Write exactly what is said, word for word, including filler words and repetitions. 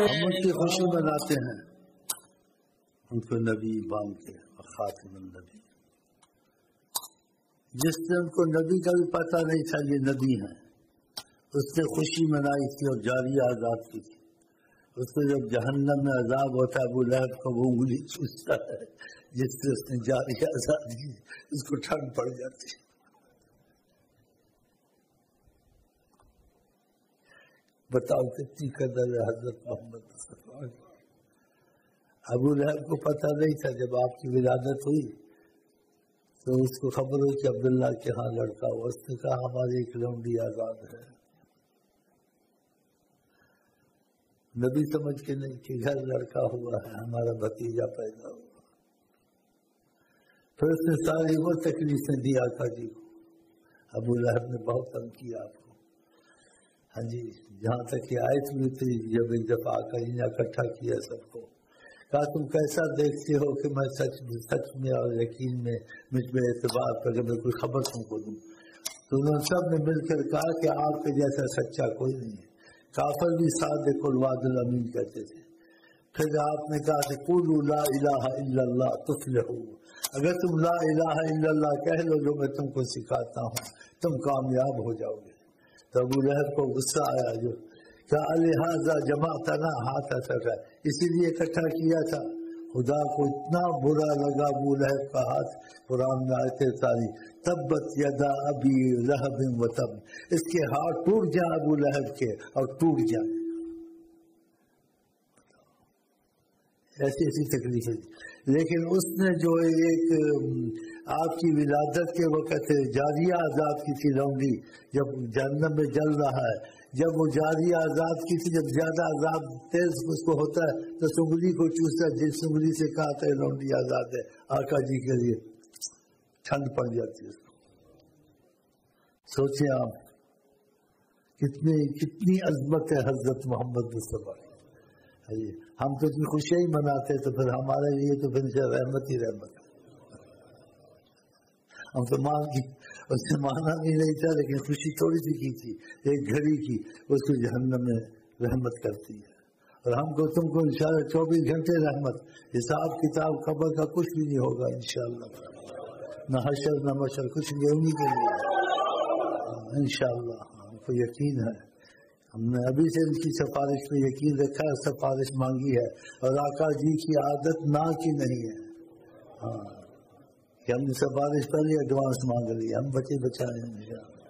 ہم ان کی خوشی مناتے ہیں ان کو نبی مان کے خاتم النبی. جس نے ان کو نبی کا بھی پتہ نہیں تھا یہ نبی ہیں اس نے خوشی منائی تھی اور جاریہ آزاد کی تھی. اس کو جب جہنم میں عذاب ہوتا ہے ابو لہب کو وہ انگلی چوستا ہے جس سے اس نے جاریہ آزاد کی اس کو ٹھنڈ پڑ جاتی ہے. بتاؤ کتنی قدر ہے حضرت محمد مصطفیٰ. ابو لہب کو پتہ نہیں تھا جب آپ کی ولادت ہوئی تو اس کو خبر ہوئی کہ عبداللہ کے ہاں لڑکا ہوا. اس نے کہا ہماری ایک لونڈی آزاد ہے. نبی سمجھ کے نہیں کہ گھر لڑکا ہوا ہے ہمارا بھتیجا پیدا ہوا. پھر اس نے ساری وہ تکلیفیں دی آقا جی کو. ابو لہب نے بہت تنگ کیا آپ کو. ہاں جی جہاں تک یہ آیت ہوئی تھی جب ایک دفعہ آقا جی نے اکٹھا کیا سب کو کہا تم کیسا دیکھتے ہو کہ میں سچ سچ میں اور یقین میں مجھ میں اعتبار پر اگر میں کوئی خبر تم کو دوں. تو انہوں نے سب نے مل کر کہا کہ آپ کے جیسا سچا کوئی نہیں ہے. کافر بھی صادق الوعد الامین کہتے تھے. پھر آپ نے کہا کہ قولوا لا الہ الا اللہ تفلحوا. اگر تم لا الہ الا اللہ کہہ لو جو میں تم کو سکھاتا ہوں تم کامیاب ہو جاؤ گے. تو ابو لہب کو غصہ آیا جو کہ الہذا جمعتنا ہاتھ اثر ہے اسی لیے اکٹھا کیا تھا. خدا کو اتنا برا لگا ابو لہب کا ہاتھ. قرآن میں آیت ساری تبت یدا ابی لہب و تب. اس کے ہاتھ ٹوٹ جائیں ابو لہب کے اور ٹوٹ جائیں. ایسی ایسی تکلیفیں. لیکن اس نے جو ایک آپ کی ولادت کے وقت جاریہ آزاد کی تھی لونڈی جب جہنم میں جل رہا ہے جب وہ جاریہ آزاد کی تھی جب زیادہ آزاد تیز اس کو ہوتا ہے تو سنگلی کو چوستا ہے. جس سنگلی سے کہا تھا لونڈی آزاد ہے آقا جی کے لیے ٹھنڈ پڑ جاتی ہے. سوچیں آپ کتنی کتنی عظمت ہے حضرت محمد مصطفیٰ. ہم تو اتنی خوشیاں ہی مناتے تو پھر ہمارے لیے تو پھر رحمت ہی رحمت. ہم تو مان کی اس سے مانا بھی نہیں تھا لیکن خوشی تھوڑی سی کی تھی ایک گھڑی کی اس کو جہنم میں رحمت کرتی ہے. اور ہم کو تم کو انشاءاللہ چوبیس گھنٹے رحمت. حساب کتاب قبر کا کچھ بھی نہیں ہوگا انشاءاللہ. نہ حشر نہ مشر کچھ نہیں انہیں کے لیے انشاءاللہ. ہم کو یقین ہے. ہم نے ابھی سے ان کی سفارش پہ یقین رکھا ہے سفارش مانگی ہے اور آقا جی کی عادت نہ کی نہیں ہے. ہاں کہ ہم نے سفارش پہلے ایڈوانس مانگ لی. ہم بچے بچائے ہیں انشاءاللہ.